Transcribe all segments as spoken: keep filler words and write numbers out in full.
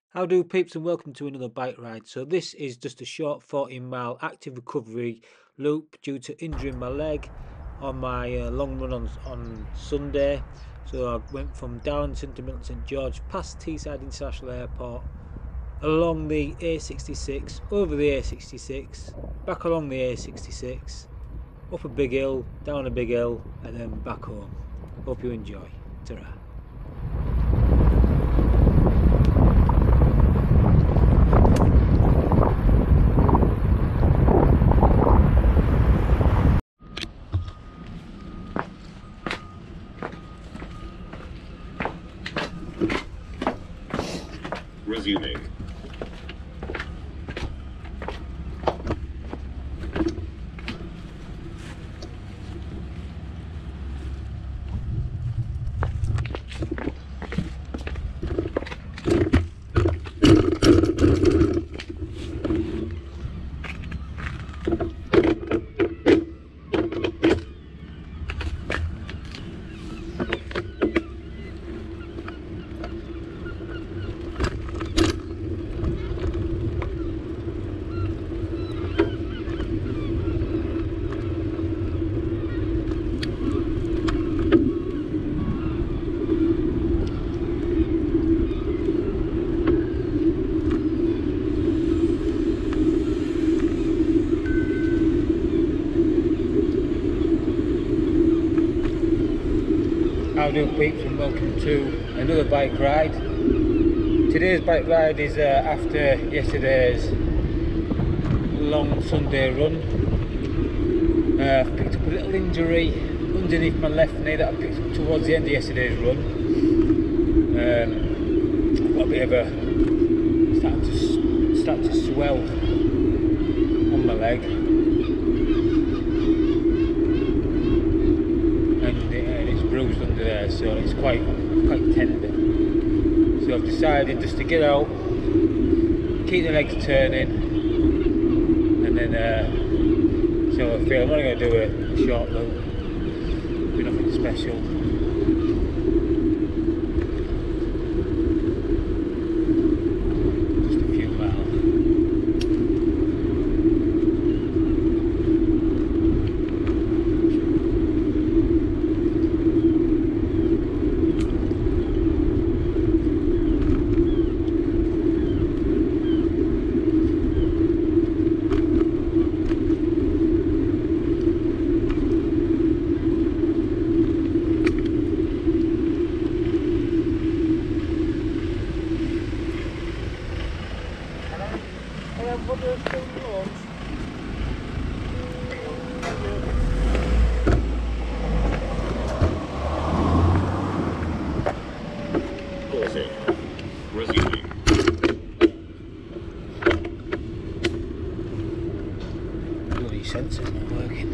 How do peeps, and welcome to another bike ride. So this is just a short fourteen mile active recovery loop due to injuring my leg on my uh, long run on, on Sunday. So I went from Darlington to Milton St George, past Teesside International Airport, along the A sixty-six, over the A sixty-six, back along the A sixty-six, up a big hill, down a big hill, and then back home. Hope you enjoy. Ta-ra. Resuming. How do peeps, and welcome to another bike ride. Today's bike ride is uh, after yesterday's long Sunday run. Uh, I've picked up a little injury underneath my left knee that I picked up towards the end of yesterday's run. Um, I've got a bit of a starting to start to swell on my leg. Bruised under there, so it's quite quite tender. So I've decided just to get out, keep the legs turning, and then uh, so I feel I'm only going to do a, a short loop, do nothing special. Just a few miles. Pausing. Resuming. Bloody sensor's not working.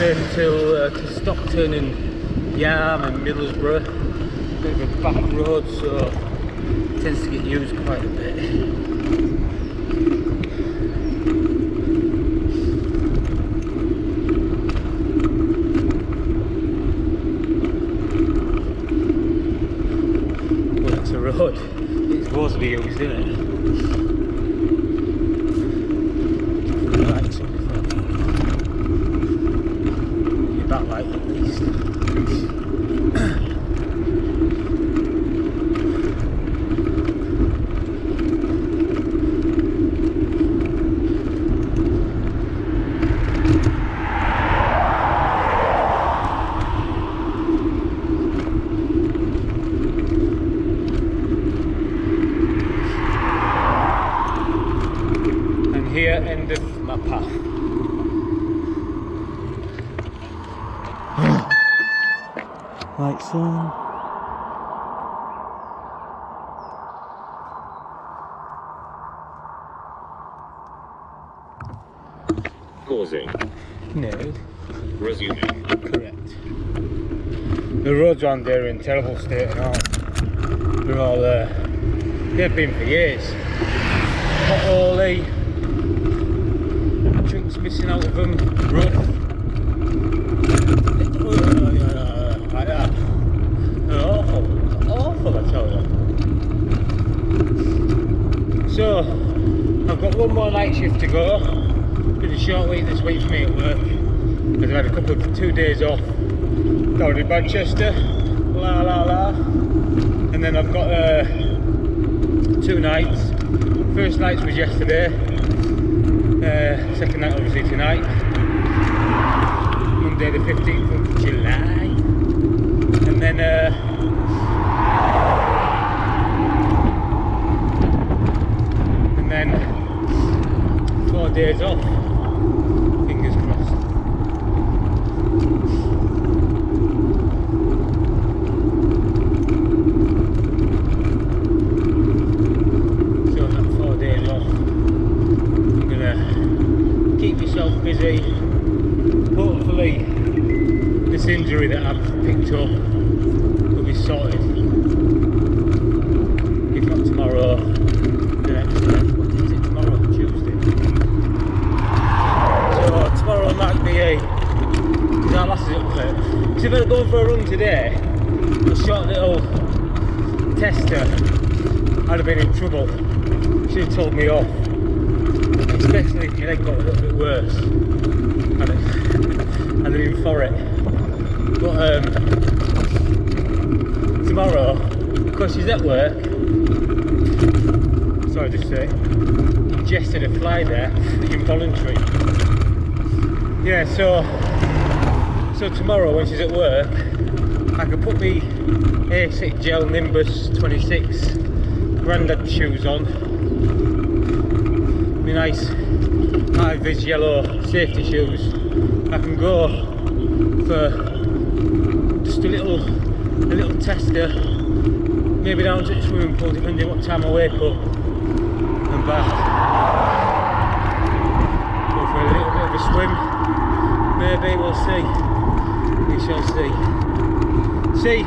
Stockton till uh, to Stockton and Yarm and Middlesbrough. Bit of a back road, so it tends to get used quite a bit. Well, it's a road. It's supposed to be used, isn't it? Backlight at least. And here endeth my path. Lights on. Pausing. No. Resuming. Correct. The roads around there are in terrible state and all. They're all uh, they've been for years. Potholy, chunks missing out of them, rough. Like that. They're awful, awful I tell you. So, I've got one more night shift to go. Been a short week this week for me at work. I've had a couple of two days off. Down in Manchester, la la la. And then I've got uh, two nights. First night was yesterday. Uh, second night obviously tonight. Monday the fifteenth of July. And then uh, and then four days off. Fingers crossed. So that four days off, I'm gonna keep myself busy. Hopefully this injury that I've picked up will be sorted. If not tomorrow, the next day. What is it tomorrow? Tuesday. So tomorrow might be a, because our lasses up there. Because if I'd gone for a run today, a short little tester, I'd have been in trouble. Should have told me off. Especially if my leg got a little bit worse. I'd have, I'd have been for it. But um, tomorrow, because she's at work, sorry to say, ingested a fly there, involuntary. Yeah, so so tomorrow when she's at work, I can put me Asics Gel Nimbus twenty-six grandad shoes on, my nice high-vis yellow safety shoes. I can go for just a little a little tester, maybe down to the swimming pool depending what time I wake up, and back. Go for a little bit of a swim, maybe, we'll see. We shall see. See,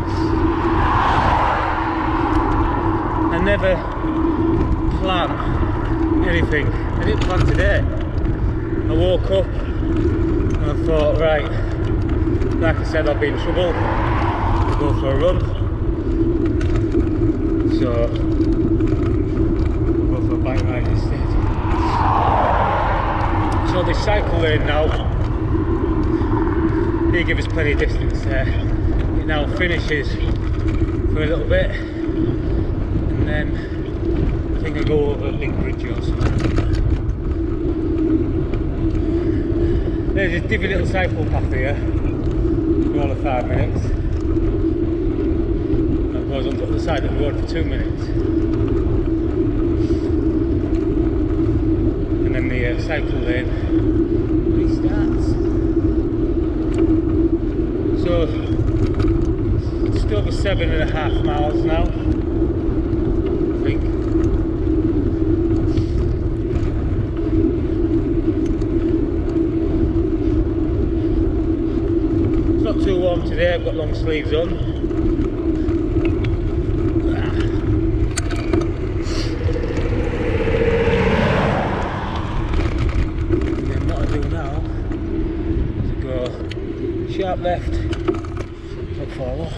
I never plan anything. I didn't plan today. I woke up and I thought, right, like I said, I'll be in trouble. I'll go for a run. So, I'll go for a bike ride instead. So this cycle lane now, they give us plenty of distance there. It now finishes for a little bit, and then I think I go over Link Bridge or something. There's a divvy little cycle path here for all of five minutes. That goes on to the side of the road for two minutes. And then the uh, cycle lane restarts. So, just over seven and a half miles now, I think. today. I've got long sleeves on. And then what I do now is I go sharp left, not fall off.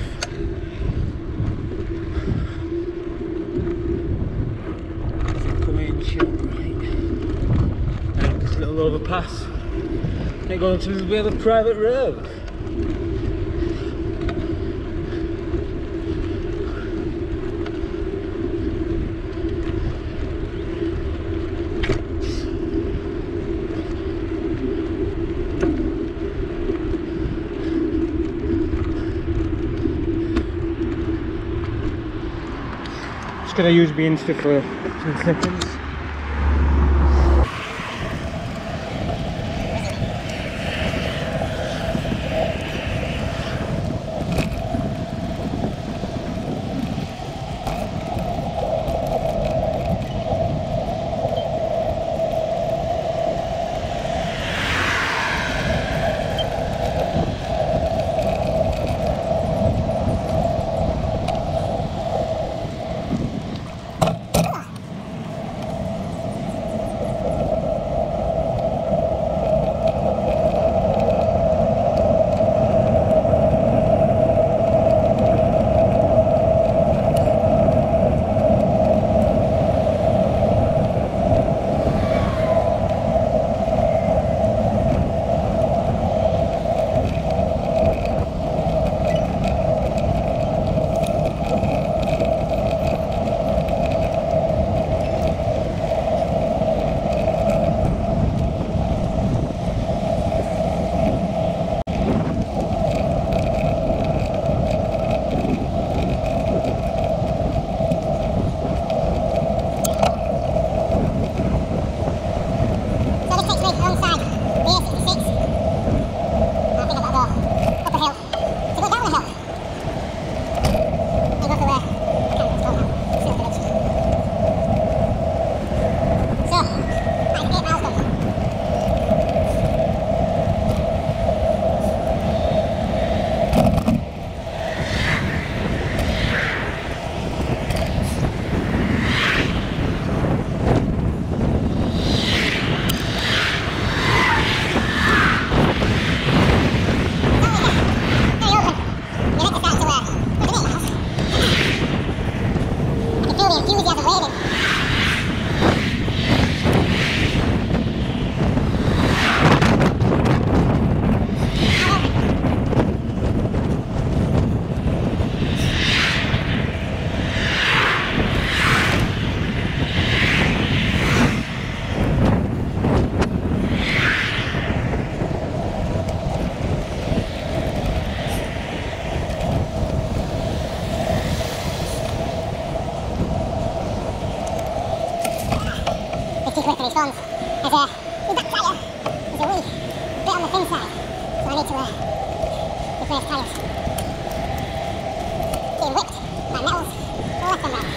Come in sharp right. And this little overpass. Then go onto a little bit of a private road. Just gonna use my Insta for ten seconds. Response. There's a, the back tyre, there's a wee bit on the thin side, so I need to uh, replace tyres. Getting whipped by metals left and right.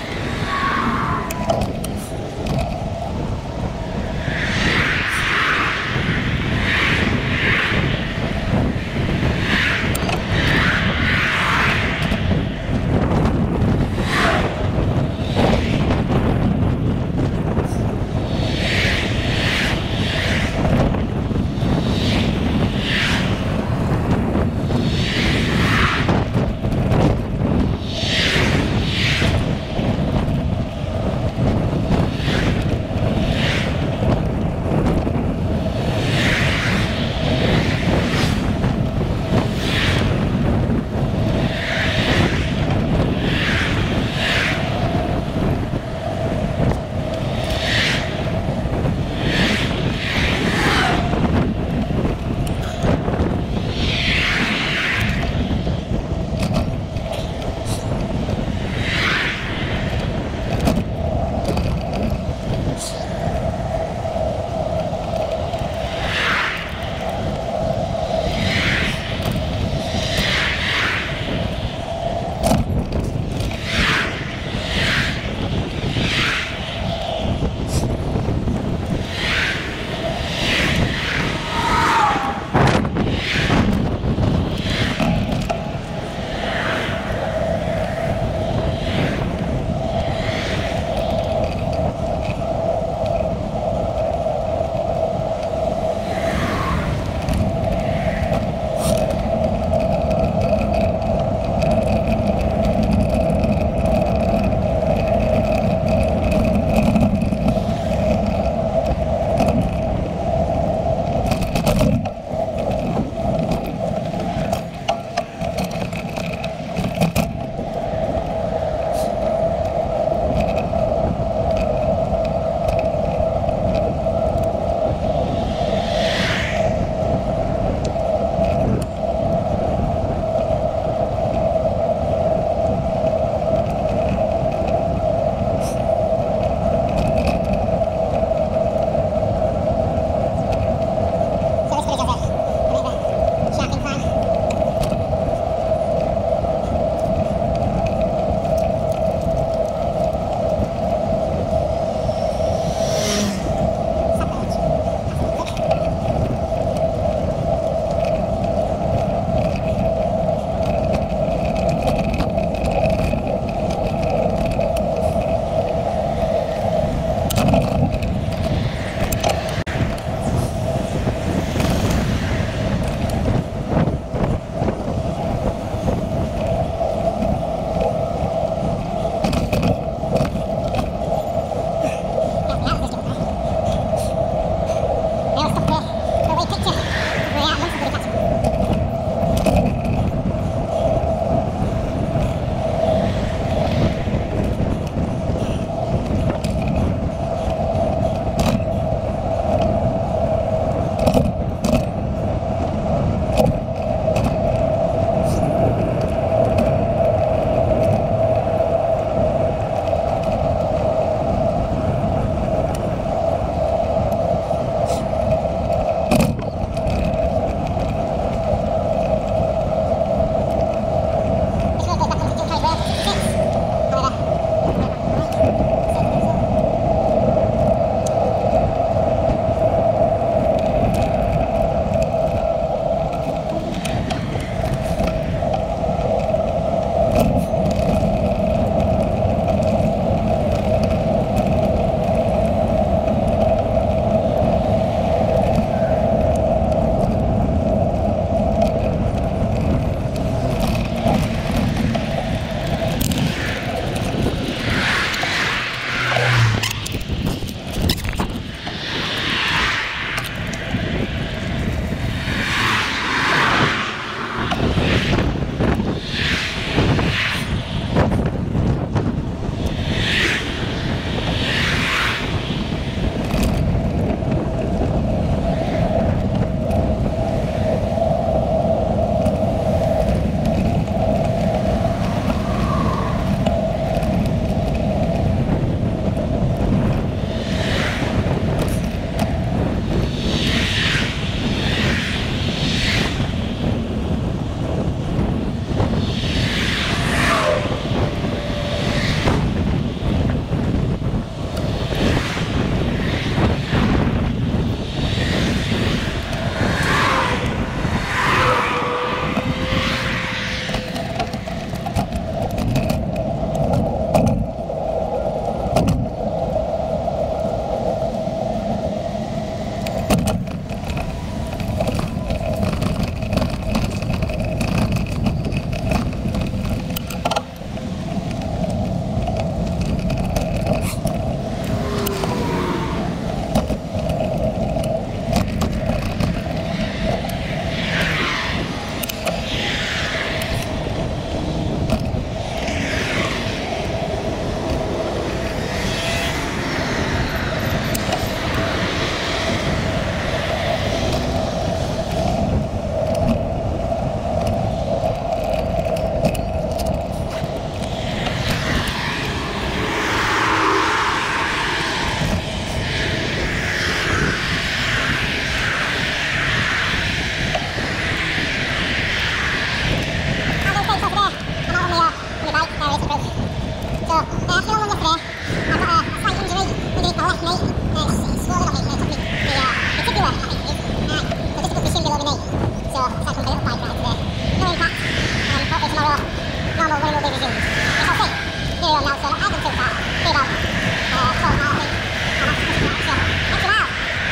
be resumed. We shall see. Here we are now, so I can too far. Here we go. Uh, twelve mile, I think. And that's pushing out, so twenty miles.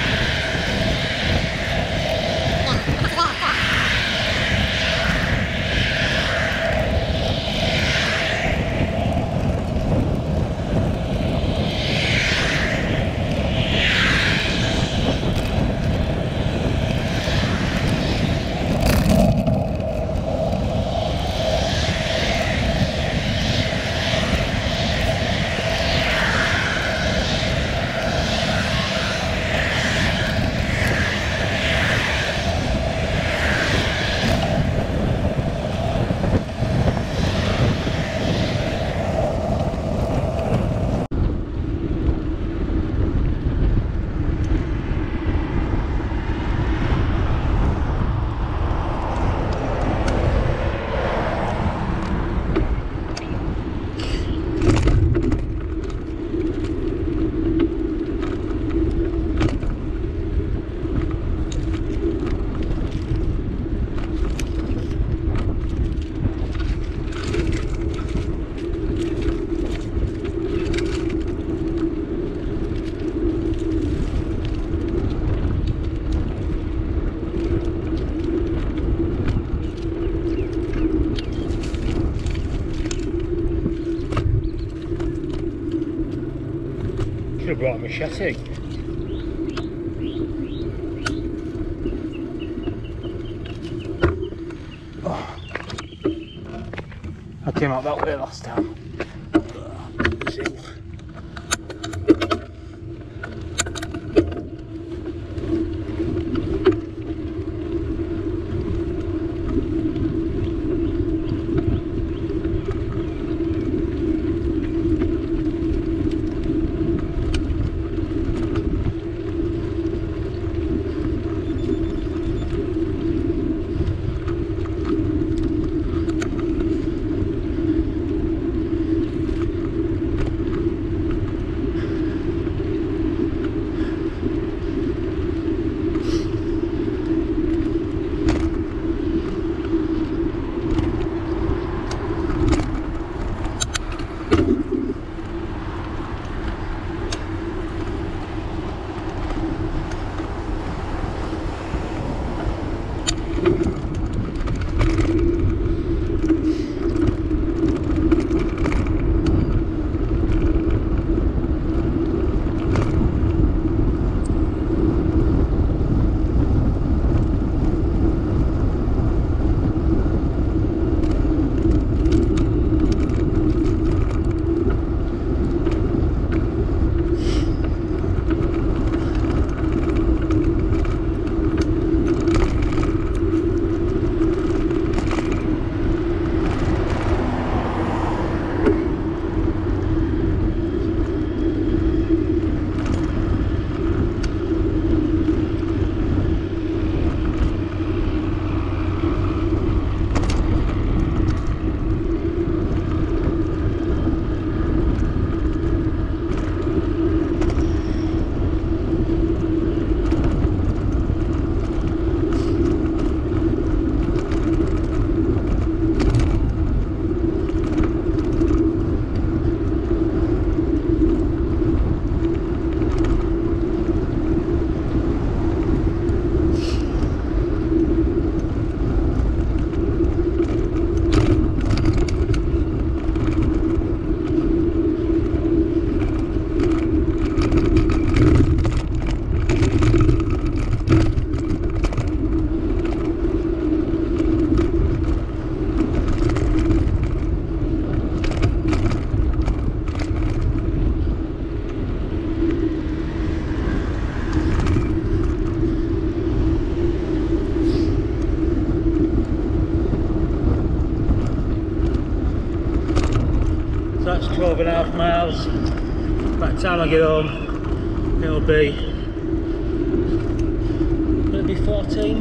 Yeah, that's there, that's there. Should have brought a machete. Oh. I came out that way last time. twelve and a half miles. By the time I get home, it'll be, will it be fourteen?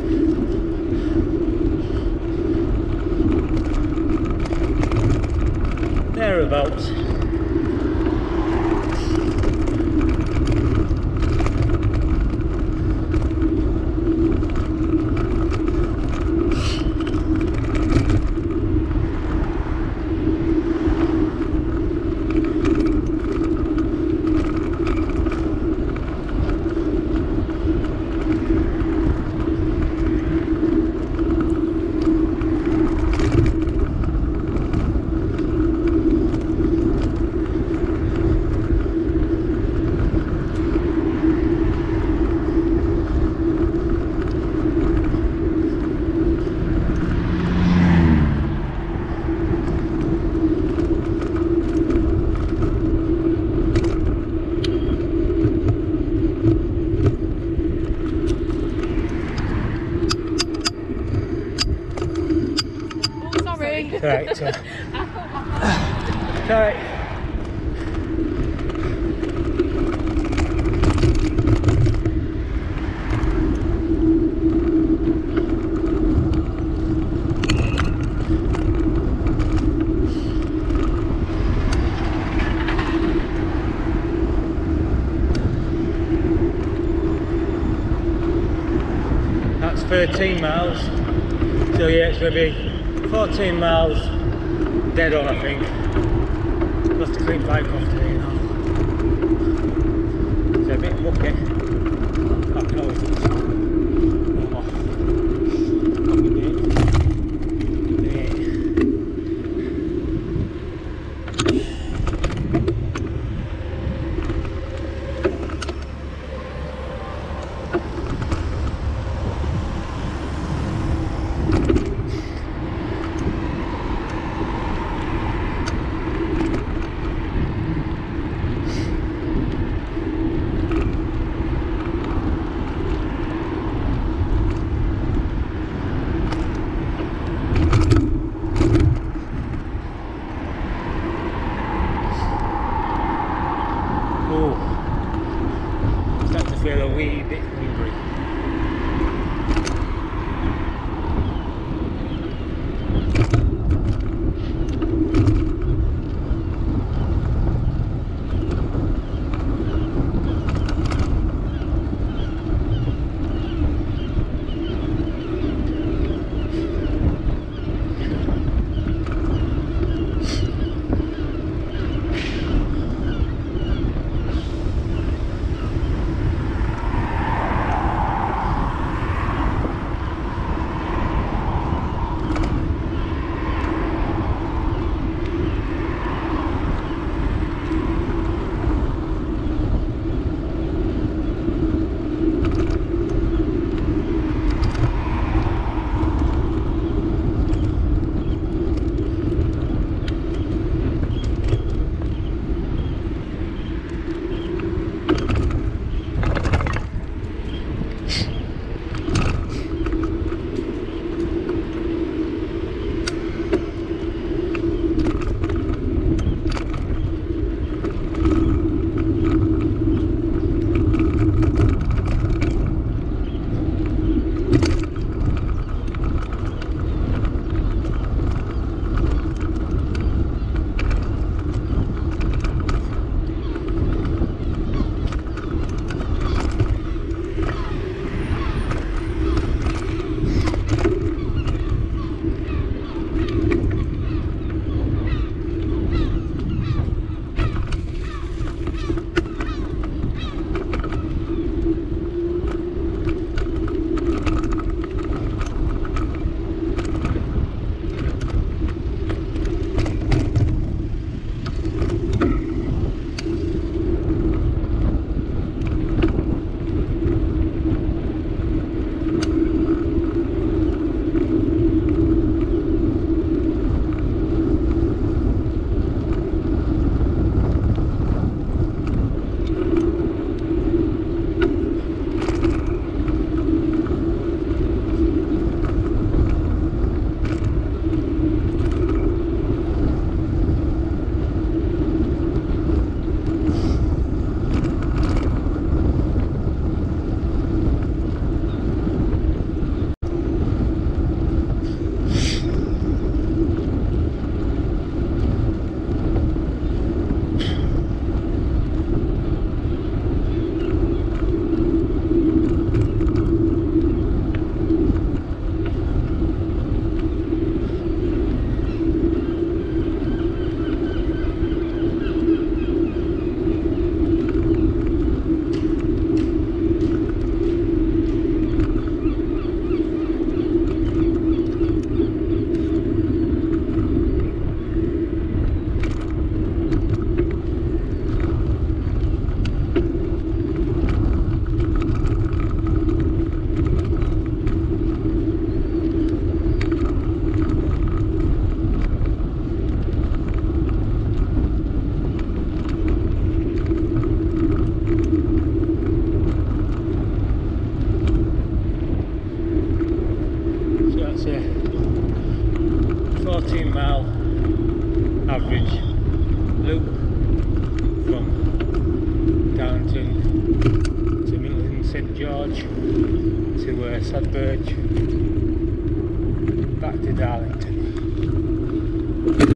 Thereabouts. Right. So. Right. That's thirteen miles. So yeah, it's going to be fourteen miles dead on, I think. I'll have to clean bike off today now. It's a bit mucky. I can always do this. Oh. Lodge to uh, Sandbridge, back to Darlington.